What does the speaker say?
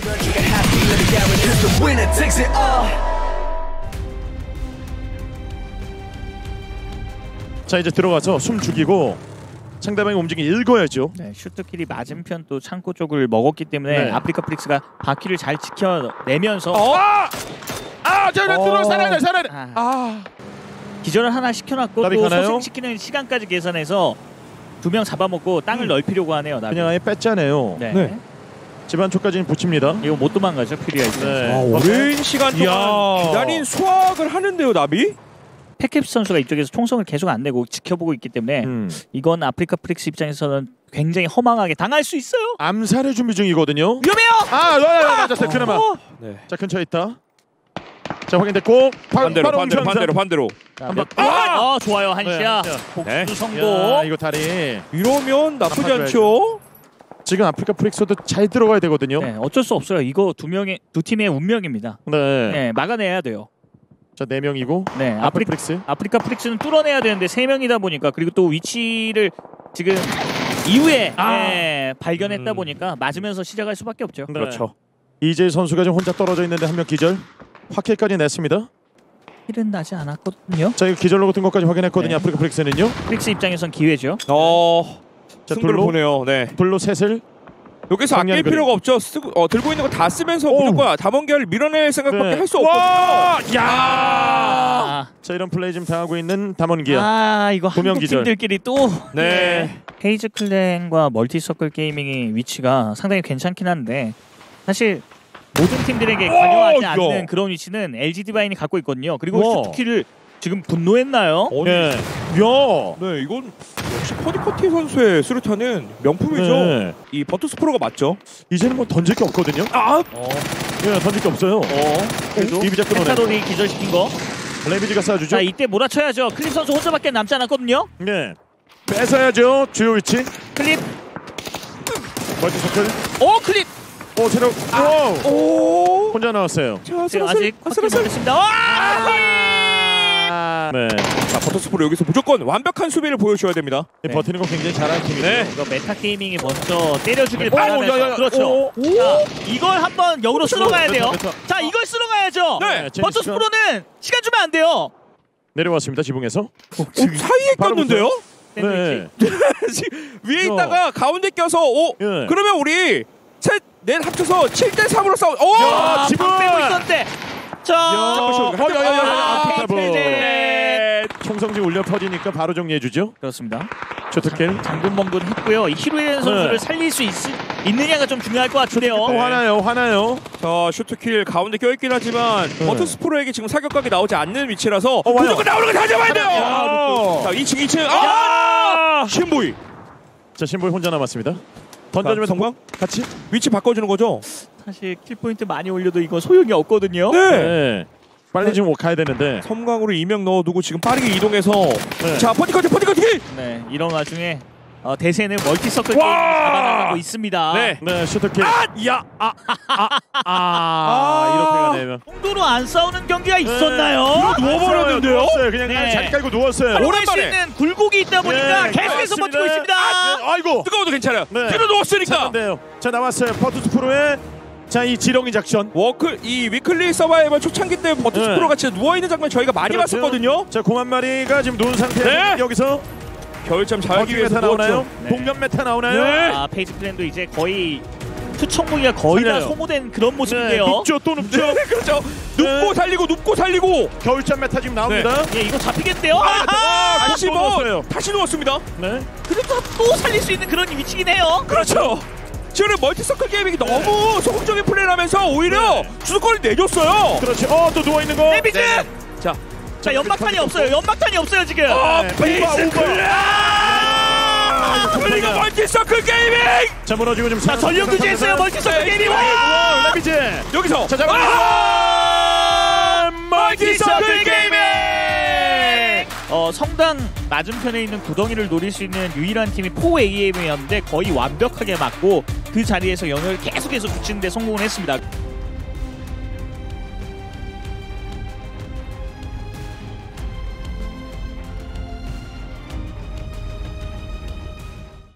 자, 이제 들어가서 숨 죽이고 상대방의 움직임 읽어야죠. 네, 슈트킬이 맞은편 또 창고 쪽을 먹었기 때문에 네. 아프리카 프릭스가 바퀴를 잘 지켜내면서 살아야 돼. 기절을 하나 시켜놨고 나비 또 가나요? 소생시키는 시간까지 계산해서 2명 잡아먹고 땅을 넓히려고 하네요. 나비. 그냥 아예 뺐잖아요. 네. 네. 집 안쪽까지는 붙입니다. 이거 못 도망가죠, 퓨리아이즈. 네. 오랜 시간 동안 이야. 기다린 수확을 하는데요, 나비? 패캡스 선수가 이쪽에서 총성을 계속 안 내고 지켜보고 있기 때문에 이건 아프리카 프릭스 입장에서는 굉장히 허망하게 당할 수 있어요. 암살의 준비 중이거든요. 위험해요. 맞았어요. 그나마. 네. 자, 근처에 있다. 자, 확인됐고 반대로. 좋아요, 한시야. 네, 복수 야, 성공. 이거 다리. 이러면 나쁘지 아파줘야죠. 않죠? 지금 아프리카 프릭스도 잘 들어가야 되거든요. 네, 어쩔 수 없어요. 이거 두 팀의 운명입니다. 네. 네, 막아내야 돼요. 자, 4명이고. 네, 아프리카 프릭스는 뚫어내야 되는데 3명이다 보니까 그리고 또 위치를 지금 이후에 발견했다 보니까 맞으면서 시작할 수밖에 없죠. 네. 그렇죠. 이재 선수가 지금 혼자 떨어져 있는데 한 명 기절. 확킬까지 냈습니다. 힐은 나지 않았거든요. 자, 이거 기절로 같은 것까지 확인했거든요. 네. 아프리카 프릭스는요. 프릭스 입장에선 기회죠. 자, 승부를 보네요. 네. 불로 셋을. 여기서 아낄 정렬 필요가 없죠. 들고 있는 거 다 쓰면서 무조건 담원결 밀어낼 생각밖에 네. 할 수 없거든요. 자, 이런 플레이 지금 당하고 있는 담원기아. 이거 두 명 한국 기절. 팀들끼리 또 네. 헤이즈 클랜과 멀티서클 게이밍의 위치가 상당히 괜찮긴 한데 사실 모든 팀들에게 관여하지 않는 그런 위치는 LG 디바인이 갖고 있거든요. 그리고 슈트키를 지금 분노했나요? 네. 네, 이건 역시 퍼디커티 선수의 수류탄은 명품이죠. 네. 이 버투스프로가 맞죠. 이제는 뭐 던질 게 없거든요. 예, 던질 게 없어요. 그래도 리비자 끊어내고. 펜타롤이 기절시킨 거. 레비지가 쏴주죠. 자, 이때 몰아쳐야죠. 클립 선수 혼자밖에 남지 않았거든요. 네. 뺏어야죠. 주요 위치. 클립. 멀티서클. 클립. 체력. 오. 혼자 나왔어요. 지금 아직 커팅 못했습니다. 네. 자, 버터스프로 여기서 무조건 완벽한 수비를 보여줘야 됩니다. 네. 버티는 거 굉장히 잘하는 팀이죠. 네. 이거 메타 게이밍이 먼저 때려주길 바라면서 그렇죠. 오. 자, 이걸 한번 역으로 쓸어가야 돼요. 메타. 자, 이걸 쓸어가야죠. 네. 버터스프로는 시간 주면 안 돼요. 내려왔습니다. 지붕에서. 사이에 바로 꼈는데요? 네. 위에 있다가 가운데 껴서 예. 그러면 우리 셋, 넷 합쳐서 7대3으로 싸우. 지붕 빼고 있었는데. 총성지 울려 퍼지니까 바로 정리해주죠. 그렇습니다. 쇼트킬. 장군멍군 했고요. 이 히로엔 선수를 살릴 수 있느냐가 좀 중요할 것 같은데요. 화나요. 자, 슈트킬 가운데 껴있긴 하지만 버터스프로에게 지금 사격각이 나오지 않는 위치라서 와요. 무조건 나오는 거 다 잡아야 돼요. 자, 2층. 신보이. 자, 신보이 혼자 남았습니다. 던져주면서 성광 같이. 위치 바꿔주는 거죠. 사실 킬포인트 많이 올려도 이거 소용이 없거든요. 네. 빨리 지금 가야 되는데. 섬광으로 2명 넣어두고 지금 빠르게 이동해서 네. 자, 퍼디커티. 네, 이런 와중에 대세는 멀티서클 게임 잡아나가고 있습니다. 네, 슈터킬. 이렇게 가네요. 정도로 안 싸우는 경기가 있었나요? 누워버렸는데요? 누웠어요. 그냥 네. 자리 깔고 누웠어요. 오래 수 있는 굴곡이 있다 보니까 네, 계속해서 맞습니다. 버티고 있습니다. 아이고. 뜨거워도 괜찮아요. 네. 뒤로 누웠으니까. 자, 나왔어요. 버투스프로의 자, 이 지렁이 작전. 이 위클리 서바이벌 초창기 때 버투스프로가 진짜 누워있는 장면 저희가 많이 그렇죠. 봤었거든요. 자, 공 한 마리가 지금 누운 상태에서 네. 여기서 겨울잠 자기 위해서 메타 나오나요? 누웠죠. 네. 동면 메타 나오나요? 네. 페이지 플랜도 이제 거의 투척 무기가 거의 다 살려요. 소모된 그런 모습인데요. 눕죠, 또 눕죠. 네, 그렇죠. 눕고 살리고. 겨울잠 메타 지금 나옵니다. 예, 이거 잡히겠는데요? 다시 또 누웠어요. 다시 누웠습니다. 네. 그래도 또 살릴 수 있는 그런 위치긴 해요. 그렇죠. 지금 멀티서클 게이밍이 너무 소극적인 플레이를 하면서 오히려 주도권을 내줬어요. 그렇죠. 또 누워 있는 거. 데비즈! 자, 연막탄이 없어요. 연막탄이 없어요, 지금. 베이스 그리고 멀티서클 게이밍! 자, 무너지고 지금 전력 유지했어요, 멀티서클 게이밍. 레비지. 여기서 자, 멀티서클 게이밍! 성당 맞은편에 있는 구덩이를 노릴 수 있는 유일한 팀이 4AM이었는데 거의 완벽하게 맞고 그 자리에서 영역을 계속해서 붙이는 데 성공을 했습니다.